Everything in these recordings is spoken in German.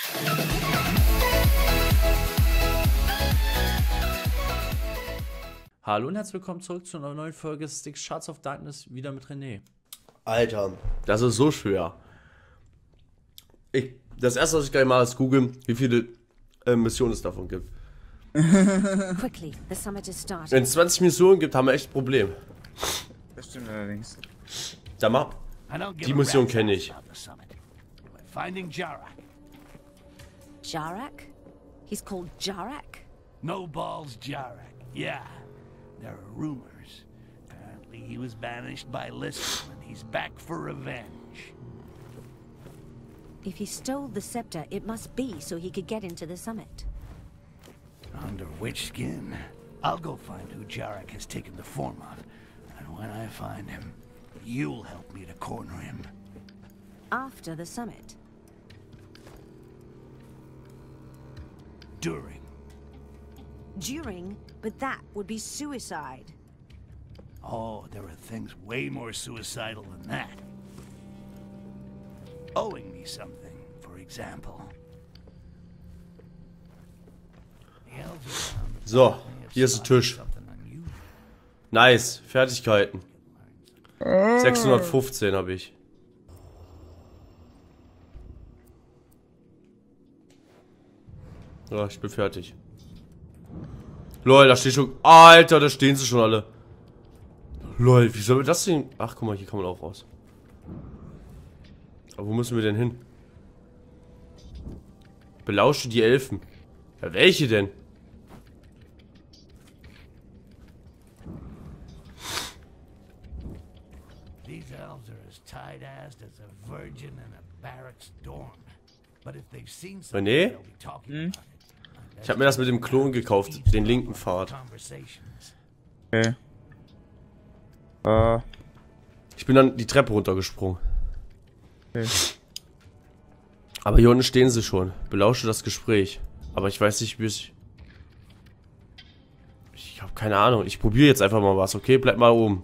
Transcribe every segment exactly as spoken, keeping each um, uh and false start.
Hallo und herzlich willkommen zurück zu einer neuen Folge Sticks Shards of Darkness, wieder mit René. Alter, das ist so schwer. Ich, das erste, was ich gleich mache, ist googeln, wie viele äh, Missionen es davon gibt. Quickly, the summit is starting. Wenn es zwanzig Missionen gibt, haben wir echt ein Problem. Das stimmt allerdings. Da mal. Die Mission kenne ich. Finding Jarak. Jarak? He's called Jarak? No balls Jarak. Yeah. There are rumors. Apparently he was banished by Lister and he's back for revenge. If he stole the scepter, it must be so he could get into the summit. Under which skin? I'll go find who Jarak has taken the form of. And when I find him, you'll help me to corner him. After the summit? During. During? But that would be suicide. Oh, there are things way more suicidal than that. Owing me something, for example. So, hier ist der Tisch. Nice, Fertigkeiten. sechshundertfünfzehn habe ich. Ja, ich bin fertig. Lol, da steht schon... Alter, da stehen sie schon alle. Lol, wie soll das denn... Ach, guck mal, hier kann man auch raus. Aber wo müssen wir denn hin? Belausche die Elfen. Ja, welche denn? These elves are as tight-assed as a virgin in a barracks dorm. But if they've seen something, René? they'll be talking about it. Ich habe mir das mit dem Klon gekauft, den linken Pfad. Okay. Äh. Ich bin dann die Treppe runtergesprungen. Okay. Aber hier unten stehen sie schon. Belausche das Gespräch. Aber ich weiß nicht, wie es... Ich habe keine Ahnung. Ich probiere jetzt einfach mal was, okay? Bleib mal oben.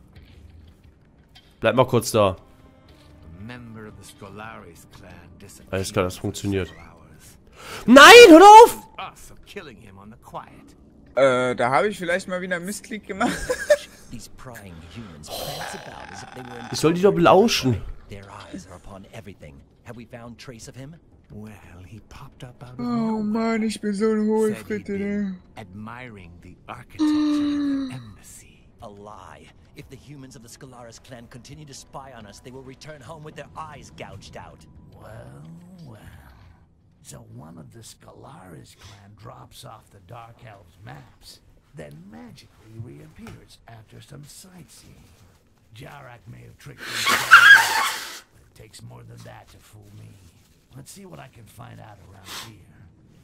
Bleib mal kurz da. Alles klar, das funktioniert. Nein, hör auf! Äh, da habe ich vielleicht mal wieder einen Missklick gemacht. Ich soll die doch belauschen. Oh Mann, ich bin so ein Hohlfritte, ne? A lie. If the humans of the Scalaris clan continue to spy on us, they will return home with their eyes gouged out. Well, well. So one of the Scalaris clan drops off the Dark Elves maps, then magically reappears after some sightseeing. Jarak may have tricked me, but it takes more than that to fool me. Let's see what I can find out around here.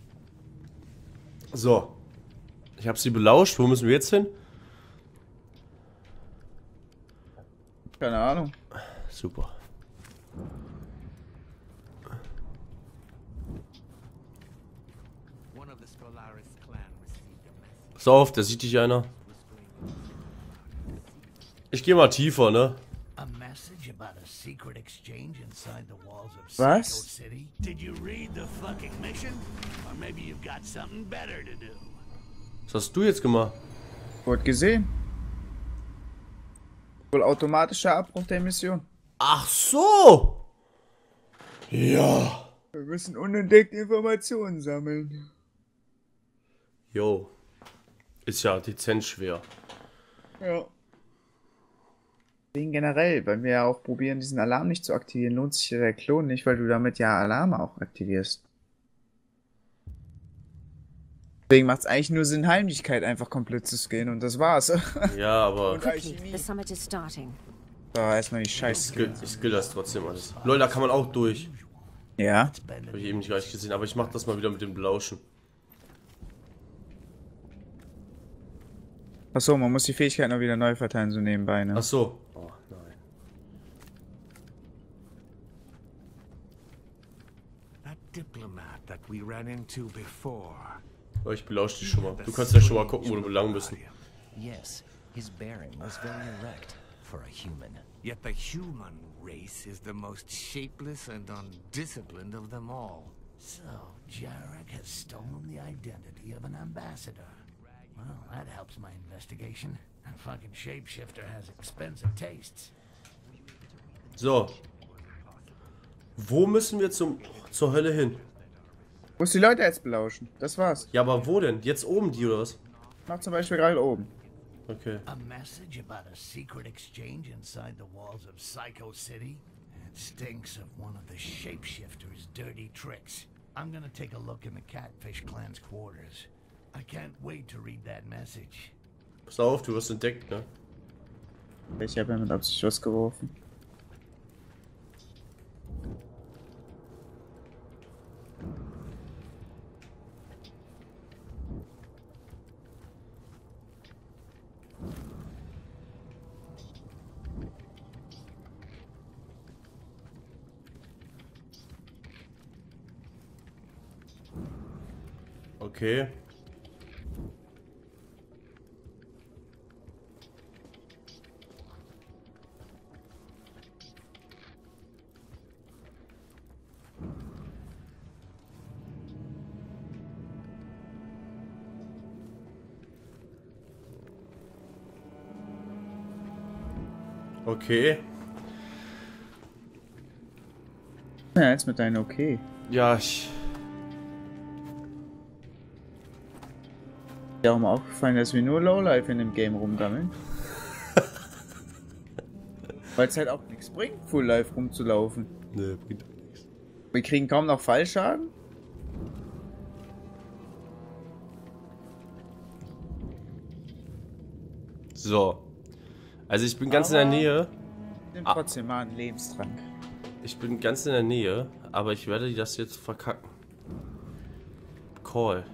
So. Ich habe sie belauscht. Wo müssen wir jetzt hin? Keine Ahnung. Super. Pass auf, da sieht dich einer. Ich gehe mal tiefer, ne? Was? Was hast du jetzt gemacht? Wurde gesehen. Wohl automatischer Abbruch der Mission. Ach so! Ja. Wir müssen unentdeckte Informationen sammeln. Jo. Ist ja dezent schwer. Ja. Deswegen generell, weil wir ja auch probieren, diesen Alarm nicht zu aktivieren, lohnt sich ja der Klon nicht, weil du damit ja Alarme auch aktivierst. Deswegen macht es eigentlich nur Sinn, Heimlichkeit einfach komplett zu skillen und das war's. Ja, aber... The summit is starting. So, erstmal die Scheiße. Skill, ich skill das trotzdem alles. Leute, da kann man auch durch. Ja. Habe ich eben nicht gleich gesehen, aber ich mach das mal wieder mit dem Belauschen. Achso, man muss die Fähigkeit noch wieder neu verteilen, so nebenbei, ne? Achso. Oh, nein. That diplomat that we ran into before. Oh, ich belausche dich schon mal. Du kannst ja schon mal gucken, wo du lang bist. Yes, his bearing was very erect for a human. Yet the human race is the most shapeless and undisciplined of them all. So, Jarek has stolen the identity of an ambassador. Well, that helps my investigation. That fucking shapeshifter has expensive tastes. So. Wo müssen wir zum zur Hölle hin? Muss die Leute jetzt belauschen. Das war's. Ja, aber wo denn? Jetzt oben die oder was? Mach zum Beispiel gerade oben. Okay. A message about a secret exchange inside the walls of Psycho City? It stinks of one of the shapeshifter's dirty tricks. I'm gonna take a look in the Catfish Clan's quarters. I can't wait to read that message. Pass auf, du wirst entdeckt, ne? Ich habe ja mit Absicht was geworfen. Okay. Okay. Ja, jetzt mit deinen Okay. Ja, ich... Ist dir auch mal aufgefallen, dass wir nur Lowlife in dem Game rumgammeln? Weil es halt auch nichts bringt, Full Life rumzulaufen. Ne, bringt auch nichts. Wir kriegen kaum noch Fallschaden. So. Also ich bin ganz in der Aber- Nähe. Nimm Ah. trotzdem mal einen Lebenstrank. Ich bin ganz in der Nähe, aber ich werde das jetzt verkacken. Call.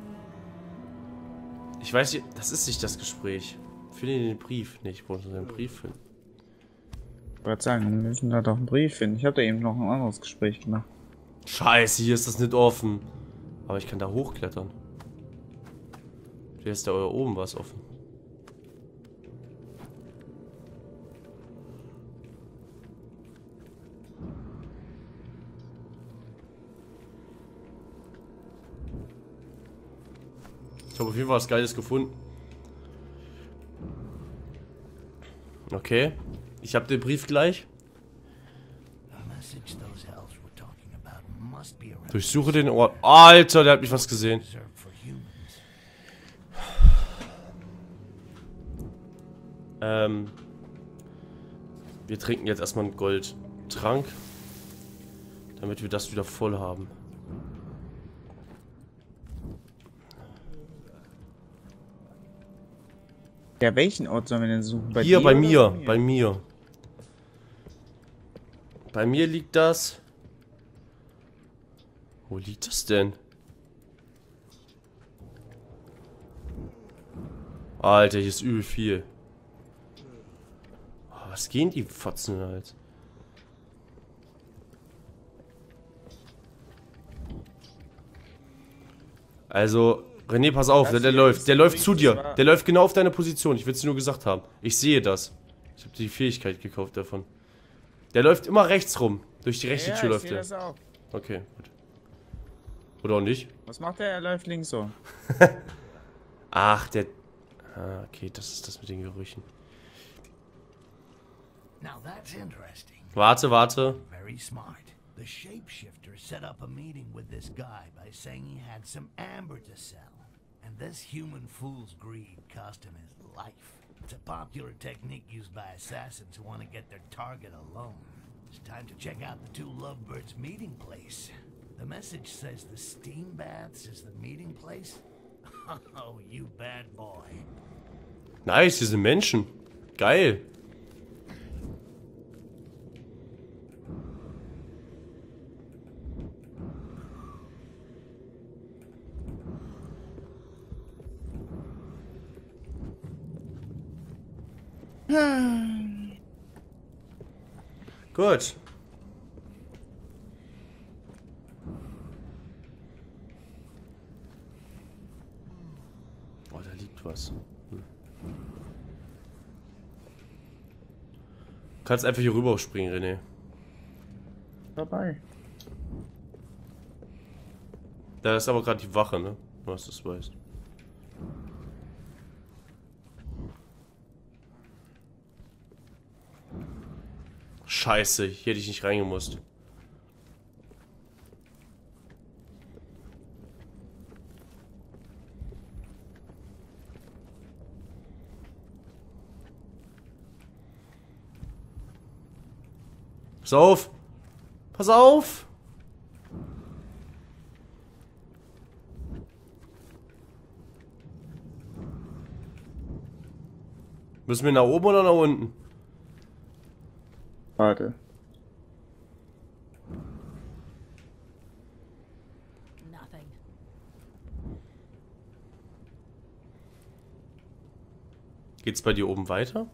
Ich weiß nicht, das ist nicht das Gespräch. Finde den Brief. Ne, ich brauche einen Brief finden. Ich wollte sagen, wir müssen da doch einen Brief finden. Ich habe da eben noch ein anderes Gespräch gemacht. Scheiße, hier ist das nicht offen. Aber ich kann da hochklettern. Hier ist da oben was offen. Ich habe auf jeden Fall was Geiles gefunden. Okay. Ich habe den Brief gleich. The message those elves were talking about must be around Durchsuche den Ort. Alter, der hat mich was gesehen. reserved for humans. Ähm. Wir trinken jetzt erstmal einen Goldtrank. Damit wir das wieder voll haben. Ja, welchen Ort sollen wir denn suchen? Bei Hier, dir bei oder mir, bei bei mir. Bei mir liegt das. Wo liegt das denn? Alter, hier ist übel viel. Oh, was gehen die Fotzen halt? Also, René, pass auf, der, der hier läuft. ist Der ein läuft Brief, zu das dir. war- Der läuft genau auf deine Position. Ich will es dir nur gesagt haben. Ich sehe das. Ich habe die Fähigkeit gekauft davon. Der läuft immer rechts rum. Durch die rechte Ja, Tür ich läuft sehe der. das auch. Okay, gut. Oder auch nicht? Was macht der? Er läuft links so. Ach, der... Ah, okay, das ist das mit den Gerüchen. Now that's interesting. Warte, warte. Very smart. The shapeshifter set up a meeting with this guy by saying he had some amber to sell. And this human fool's greed cost him his life. It's a popular technique used by assassins who want to get their target alone. It's time to check out the two lovebirds' meeting place. The message says the steam baths is the meeting place. Oh, you bad boy. Nice, hier sind Menschen. Geil. Gut. Oh, da liegt was. Hm. Kannst einfach hier rüber springen, René. Dabei. Da ist aber gerade die Wache, ne? Nur dass du es weißt. Scheiße, hier hätte ich nicht reingemusst. Pass auf! Pass auf! Müssen wir nach oben oder nach unten? Warte. Nothing. Geht's bei dir oben weiter?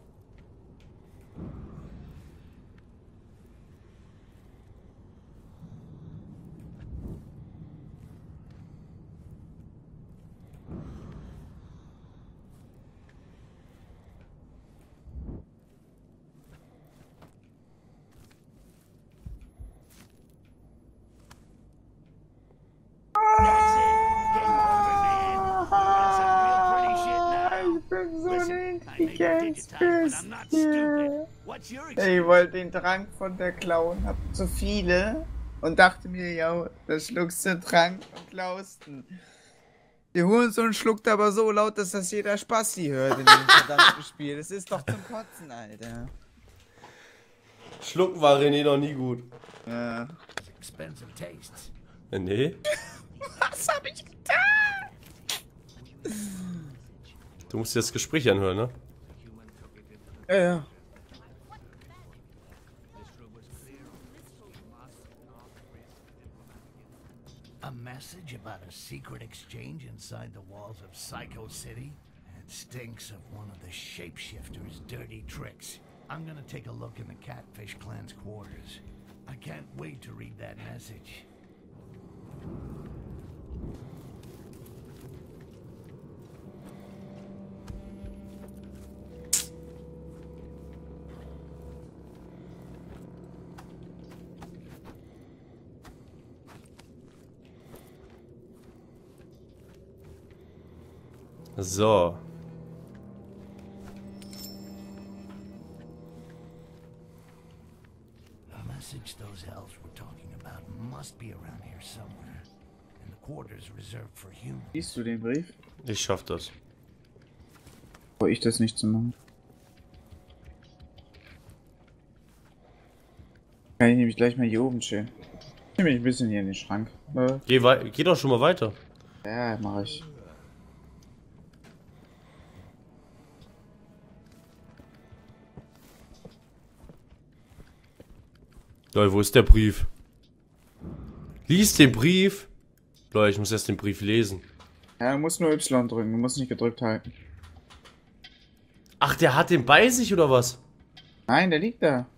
Ich wollte den Trank von der klauen, hab zu viele und dachte mir, ja, da schluckst du den Trank und klaust ihn. Der Hurensohn schluckt aber so laut, dass das jeder Spasti hört in dem verdammten Spiel. Das ist doch zum Kotzen, Alter. Schlucken war René noch nie gut. Ja. Expensive tastes. Äh, nee. Was hab ich getan? Du musst dir das Gespräch anhören, ne? Ja, ja. A message about a secret exchange inside the walls of Psycho City? It stinks of one of the shapeshifters' dirty tricks. I'm gonna take a look in the Catfish Clan's quarters. I can't wait to read that message. So. The message those elves were talking about must be around here somewhere. In the quarters reserved for humans. Siehst du den Brief? Ich schaff das. Brauche ich das nicht zu machen. Kann ich nämlich gleich mal hier oben chillen. Ich nehme mich ein bisschen hier in den Schrank. Äh, Geh, wei geh doch schon mal weiter. Ja, mache ich. Leute, wo ist der Brief? Lies den Brief! Leute, ich muss erst den Brief lesen. Ja, du musst nur Y drücken, du musst nicht gedrückt halten. Ach, der hat den bei sich oder was? Nein, der liegt da.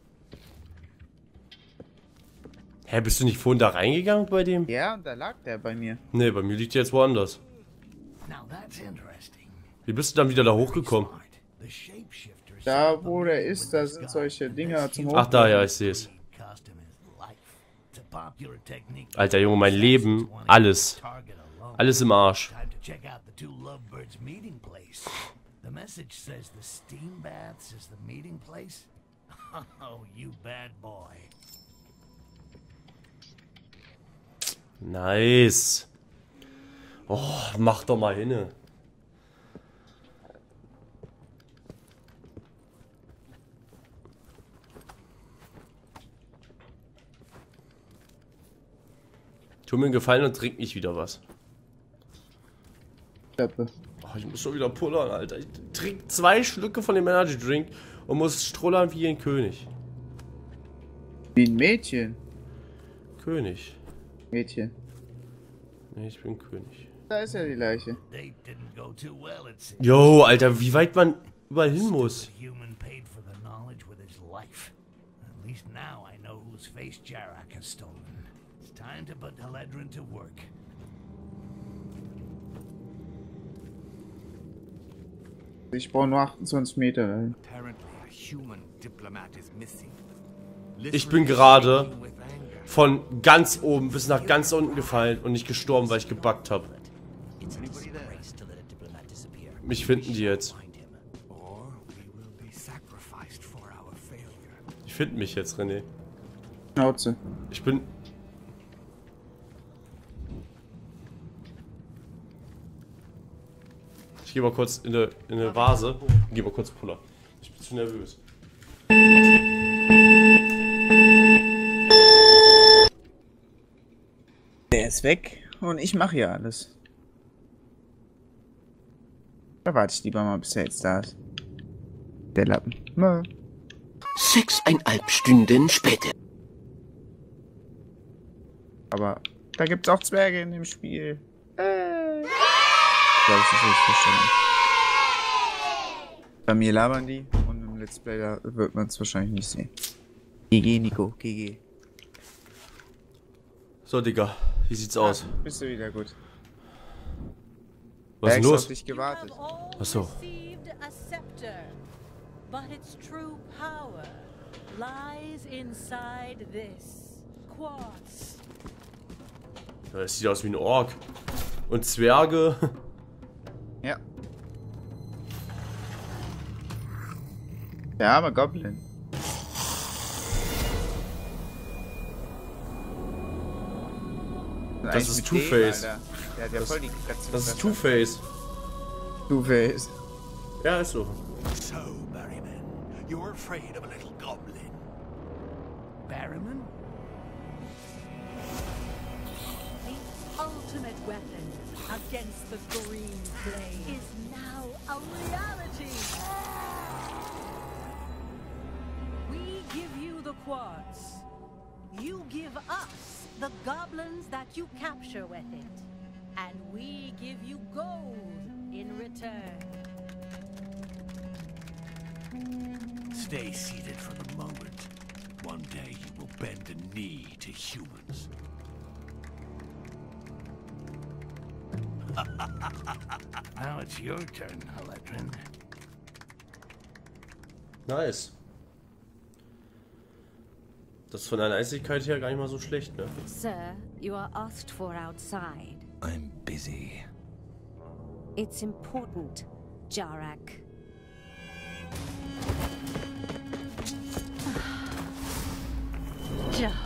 Hä, bist du nicht vorhin da reingegangen bei dem? Ja, und da lag der bei mir. Ne, bei mir liegt der jetzt woanders. Now that's interesting. Wie bist du dann wieder da hochgekommen? The shapeshifters. Da, wo der ist, da sind solche Dinger zum Hoch. Ach da, ja, ich sehe es. Custom is life. It's a popular technique. Alter Junge, mein Leben, alles. Target alone. Alles im Arsch. Time to check out the two lovebirds meeting place. The message says the steam baths is the meeting place. Oh, you bad boy. Nice. Oh, mach doch mal hinne. Tu mir einen Gefallen und trink nicht wieder was. Treppe. Oh, ich muss schon wieder pullern, Alter. Ich trink zwei Schlücke von dem Energy Drink und muss strollern wie ein König. Wie ein Mädchen. König. Mädchen. Nee, ich bin König. Da ist ja die Leiche. They didn't go too well, it seems. Yo, Alter, wie weit man überall hin muss. The human paid for the knowledge with his life. At least now I know whose face Jarak has stolen. It's time to put Haledrin to work. Ich brauche nur achtundzwanzig Meter dahin. Apparently a human diplomat is missing. Ich bin gerade With anger. von ganz oben bis nach ganz unten gefallen und nicht gestorben, weil ich gebuggt habe. Mich finden die jetzt. Die finden mich jetzt, René. Schnauze. Ich bin... Ich gehe mal kurz in eine, in eine Vase und gehe mal kurz Puller. Ich bin zu nervös. Der ist weg und ich mache hier alles. Da warte ich lieber mal, bis er jetzt da ist. Der Lappen. Mö. Sechseinhalb Stunden später. Aber da gibt's auch Zwerge in dem Spiel. Äh. Ich glaube, das ist richtig verstanden. Bei mir labern die und im Let's Play da wird man es wahrscheinlich nicht sehen. G G, Nico, G G. So, Digga, wie sieht's aus? Ah, bist du wieder gut. Was ist denn Bergs los? auf dich gewartet. Ach so. But its true power lies inside this quartz. Das sieht aus wie ein Ork. Und Zwerge. Ja. Der arme Goblin. Das ist Two-Face. Der hat ja voll die Katze. Das ist Two-Face. Two-Face. Ja, ist so. So, Barryman, you're afraid of a little goblin. Barryman? The ultimate weapon against the green flame is now a reality. We give you the quartz. You give us the goblins that you capture with it. And we give you gold in return. Stay seated for the moment. One day you will bend a knee to humans. Now it's your turn, Haledrin. Nice. Das ist von deiner Eisigkeit her gar nicht mal so schlecht, ne? Sir, you are asked for outside. I'm busy. It's important, Jarak. Jarak.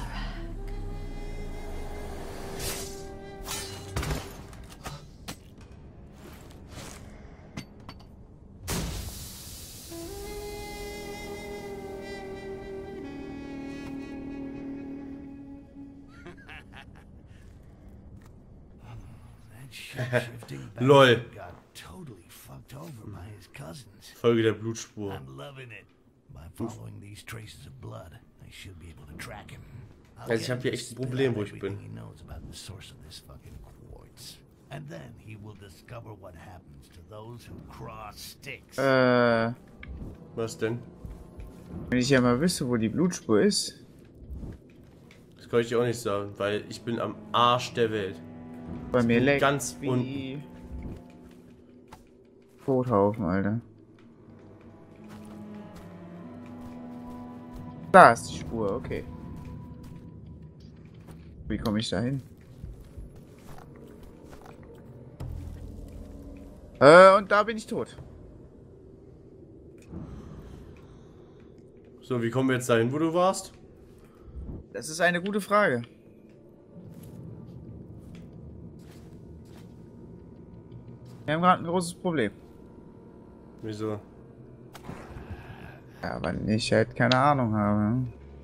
Lol. Got totally fucked over by his cousins. Folge der Blutspur. I'm loving it. By following these traces of blood, I should be able to track him. I'll Also ich get habe hier him to echt ein spit Problem, out wo ich everything bin. He knows about the source of this fucking quartz. And then he will discover what happens to those who cross Styx. Äh, Was denn? wenn ich ja mal wüsste, wo die Blutspur ist. Das kann ich dir auch nicht sagen, weil ich bin am Arsch der Welt. Bei mir leckt ganz wie Kothaufen, Alter. Da ist die Spur, okay. Wie komme ich da hin? Äh, und da bin ich tot. So, wie kommen wir jetzt dahin, wo du warst? Das ist eine gute Frage. Wir haben gerade ein großes Problem. Wieso? Ja, weil ich halt keine Ahnung habe.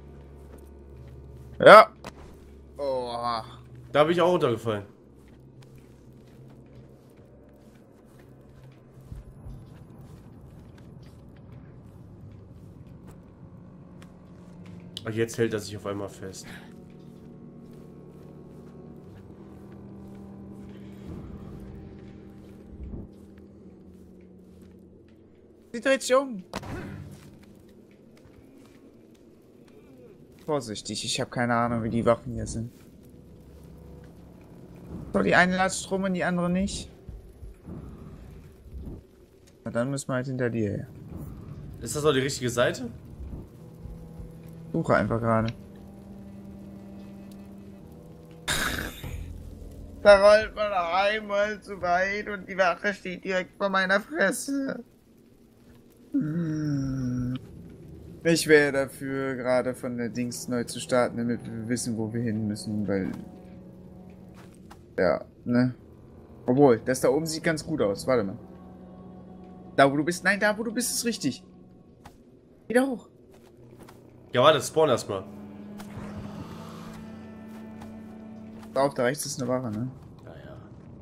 Ja. Oh. Da bin ich auch runtergefallen. Ach, jetzt hält er sich auf einmal fest. Sie dreht sich um. Vorsichtig, ich habe keine Ahnung, wie die Waffen hier sind. So, die eine latscht rum und die andere nicht. Na, dann müssen wir halt hinter dir her. Ist das auch die richtige Seite? Suche einfach gerade. Da rollt man einmal zu weit und die Wache steht direkt vor meiner Fresse. Hm. Ich wäre dafür, gerade von der Dings neu zu starten, damit wir wissen, wo wir hin müssen, weil... Ja, ne? Obwohl, das da oben sieht ganz gut aus. Warte mal. Da, wo du bist? Nein, da, wo du bist, ist richtig. Wieder hoch. Ja, warte, spawn erstmal. Da auf, da rechts ist eine Wache, ne? Ja, ja.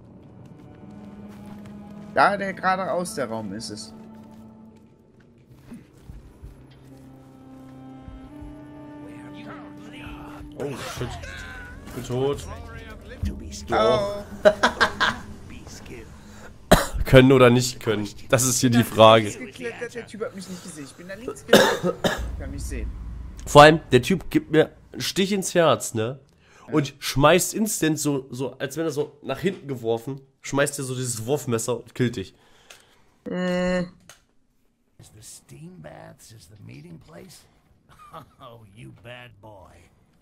Da, der geradeaus der Raum ist es. Oh, shit. Ich bin tot. Oh. Können oder nicht können? Das ist hier die Frage. Geklettert, der Typ hat mich nicht gesehen. Ich bin da links geklettert. Ich kann mich sehen. Vor allem, der Typ gibt mir einen Stich ins Herz, ne? Und schmeißt instant so, so, als wenn er so nach hinten geworfen, schmeißt er so dieses Wurfmesser und killt dich. Äh. Is the steam baths is the meeting place? Oh, you bad boy.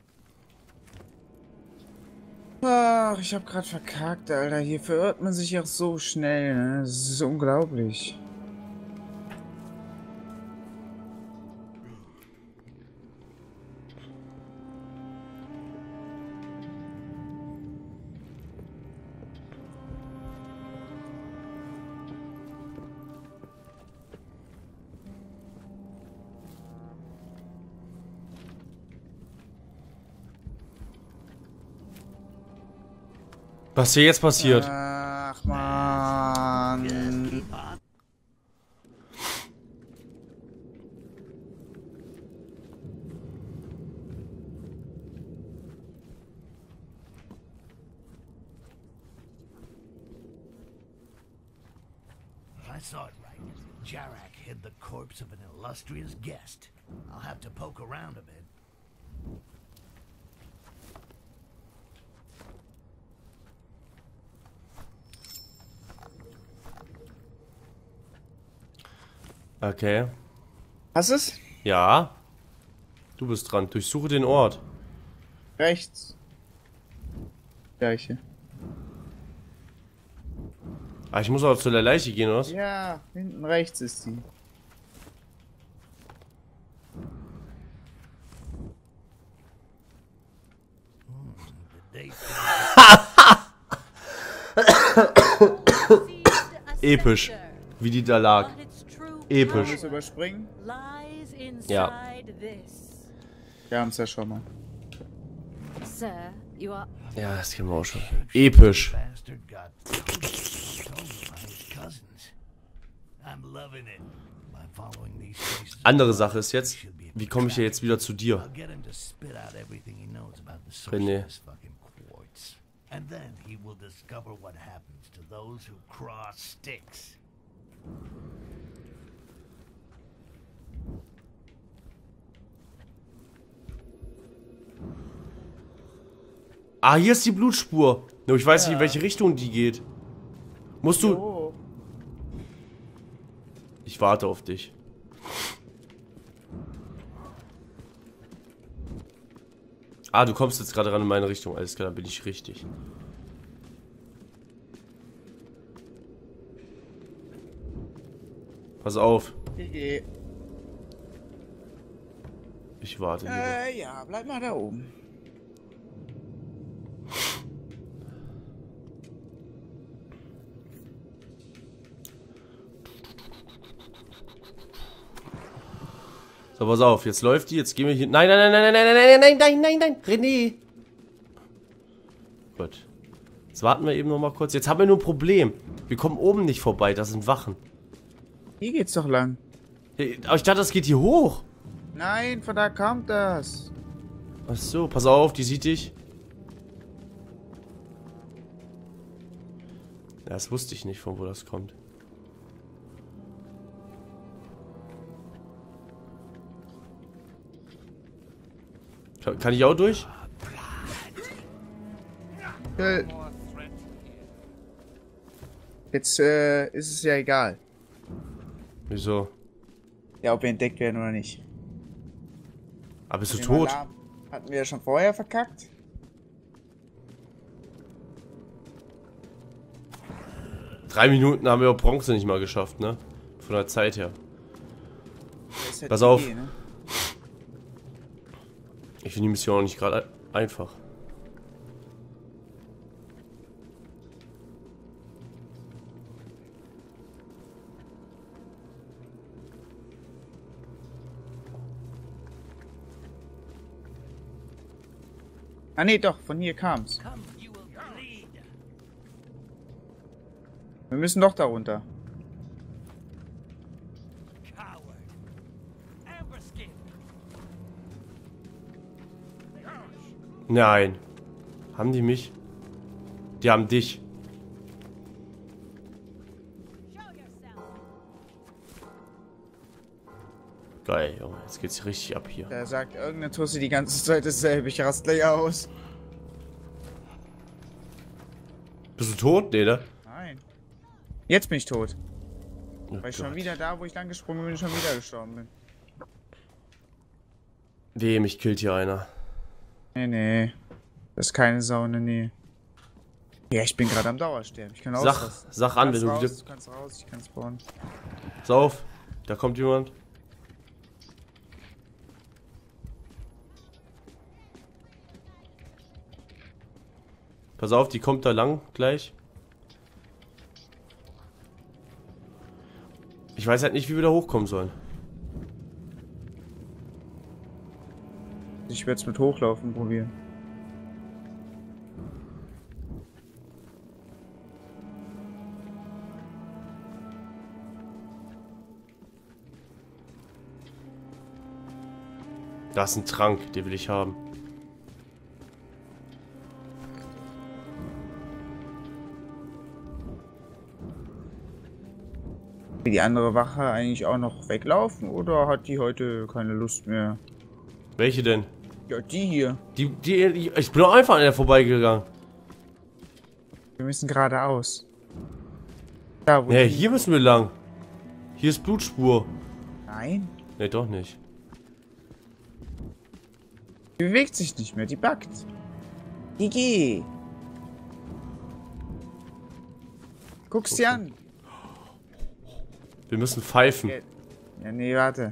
Ach, ich hab grad verkackt, Alter. Hier verirrt man sich auch so schnell, ne? Das ist unglaublich. Was hier jetzt passiert? Ach, man. I saw it right. Jarak hid the corpse of an illustrious guest. I'll have to poke around a bit. Okay. Hast du's? Ja. Du bist dran. Durchsuche den Ort. Rechts. Gleiche. Ah, ich muss auch zu der Leiche gehen, oder was? Ja, hinten rechts ist die. Episch. Wie die da lag. Episch. Willst du überspringen? Ja. Wir haben's ja schon mal. Sir, you are... Ja, das kennen wir auch schon. Episch. Andere Sache ist jetzt, wie komme ich hier jetzt wieder zu dir? René. And then he will discover what happens to those who cross sticks. Ah, hier ist die Blutspur. Nur ich weiß nicht, in welche Richtung die geht. Musst du... Oh. Ich warte auf dich. Ah, du kommst jetzt gerade ran in meine Richtung. Alles klar, dann bin ich richtig. Pass auf. G G. Ich warte hier. Äh, ja, bleib mal da oben. So, pass auf, jetzt läuft die, jetzt gehen wir hier... Nein, nein, nein, nein, nein, nein, nein, nein, nein, nein, nein, René! Gut. Jetzt warten wir eben noch mal kurz. Jetzt haben wir nur ein Problem. Wir kommen oben nicht vorbei, da sind Wachen. Hier geht's doch lang. Aber ich dachte, das geht hier hoch. Nein, von da kommt das. Ach so, pass auf, die sieht dich. Ja, das wusste ich nicht, von wo das kommt. Kann, kann ich auch durch? Äh, Jetzt äh, ist es ja egal. Wieso? Ja, ob wir entdeckt werden oder nicht. Aber bist du Den tot? Alarm hatten wir ja schon vorher verkackt. Drei Minuten haben wir auch Bronze nicht mal geschafft, ne? Von der Zeit her. Halt Pass auf. Idee, ne? Ich finde die Mission auch nicht gerade einfach. Ah nee, doch, von hier kam's. Come, you will bleed. Wir müssen doch da runter. Coward. Amberskin. Nein. Haben die mich? Die haben dich. Geil, Junge. Jetzt geht's richtig ab hier. Da sagt irgendeine Tussi die ganze Zeit dasselbe. Ich raste gleich aus. Bist du tot? Nee, ne? Nein. Jetzt bin ich tot. Oh Weil ich schon Gott. wieder da, wo ich lang gesprungen bin, schon wieder gestorben bin. Wehe, mich killt hier einer. Nee, nee. Das ist keine Sau in der Nähe. Ja, ich bin gerade am Dauersterben. Ich kann Sag, ausrasten. sag an, wenn Du du kannst wieder... raus, du kannst raus, ich kann spawnen. Pass auf. Da kommt jemand. Pass auf, die kommt da lang gleich. Ich weiß halt nicht, wie wir da hochkommen sollen. Ich werde es mit Hochlaufen probieren. Da ist ein Trank, den will ich haben. Will die andere Wache eigentlich auch noch weglaufen oder hat die heute keine Lust mehr? Welche denn? Ja, die hier. Die, die, die ich bin auch einfach an der vorbeigegangen. Wir müssen geradeaus. Da, wo Ja, die... hier müssen wir lang. Hier ist Blutspur. Nein. Ne, doch nicht. Die bewegt sich nicht mehr, die backt. Gigi. Guck's dir an. Wir müssen pfeifen. Ja, nee, warte.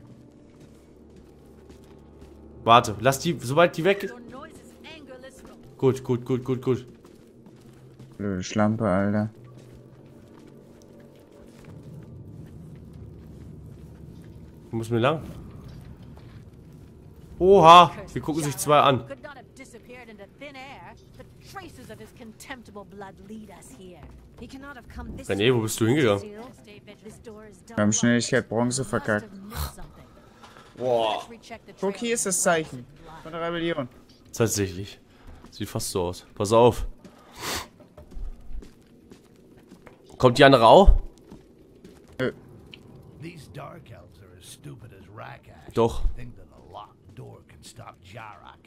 Warte, lass die, sobald die weg ist. Your noise is angerless. Gut, gut, gut, gut, gut. Blöde Schlampe, Alter. Wo müssen wir lang? Oha, wir gucken sich zwei an. Could not have disappeared into thin air. The traces of his contemptible blood lead us here. He cannot have come this René, wo bist du hingegangen? Still, stay vigilant. This door is Wir haben Schnelligkeit Bronze Must verkackt. have missed something. Boah. Let's recheck the Guck, trail. hier ist das Zeichen von der Rebellion. Tatsächlich. Sieht fast so aus. Pass auf. Kommt die andere auch? These Dark Elves are as stupid as Rakash. Doch. Think that a locked door can stop Jarak.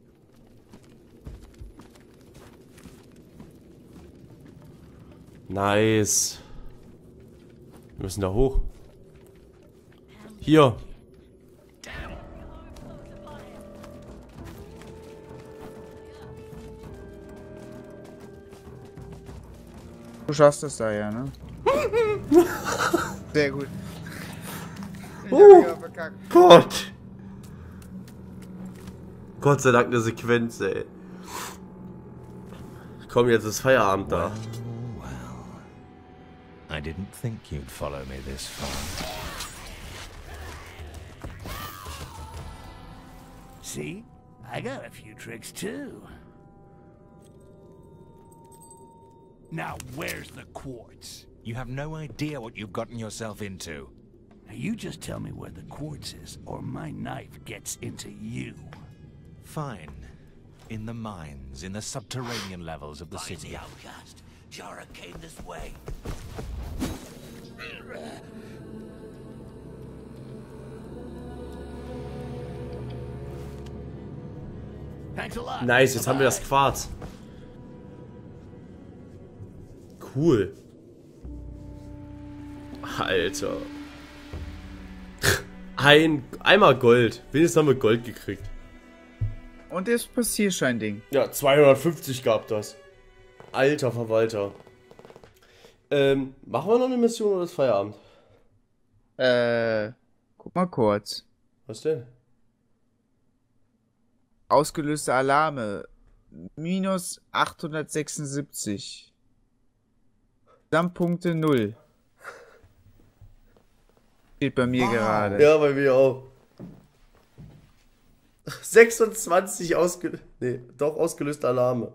Nice. Wir müssen da hoch. Hier. Du schaffst das da ja, ne? Sehr gut. Ich Uh. hab wieder verkackt. Gott. Gott sei Dank eine Sequenz, ey. Komm, jetzt ist Feierabend da. I didn't think you'd follow me this far. See? I got a few tricks too. Now, where's the quartz? You have no idea what you've gotten yourself into. Now, you just tell me where the quartz is, or my knife gets into you. Fine. In the mines, in the subterranean levels of the city. outcast. Jara came this way. Thanks a lot. Nice, jetzt haben wir das Quarz. Cool. Alter. Ein, einmal Gold. Wenigstens haben wir Gold gekriegt. Und das Passierschein-Ding. Ja, zweihundertfünfzig gab das. Alter Verwalter. Ähm, machen wir noch eine Mission oder ist Feierabend? Äh, guck mal kurz. Was denn? Ausgelöste Alarme. Minus achthundertsechsundsiebzig. Gesamtpunkte null. Steht bei mir gerade. Ja, bei mir auch. sechsundzwanzig ausge... Nee, doch ausgelöste Alarme.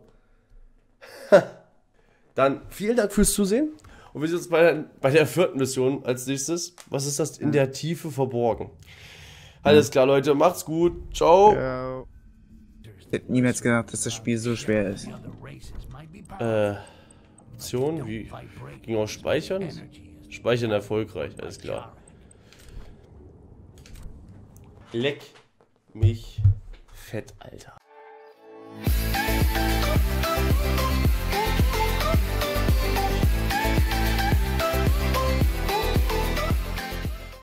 Dann vielen Dank fürs Zusehen. Und wir sind jetzt bei der, bei der vierten Mission als nächstes. Was ist das? In der Tiefe verborgen. Alles klar, Leute. Macht's gut. Ciao. Ja. Ich hätte niemals gedacht, dass das Spiel so schwer ist. Äh, Option, wie? Ging auch Speichern? Speichern erfolgreich, alles klar. Leck mich fett, Alter.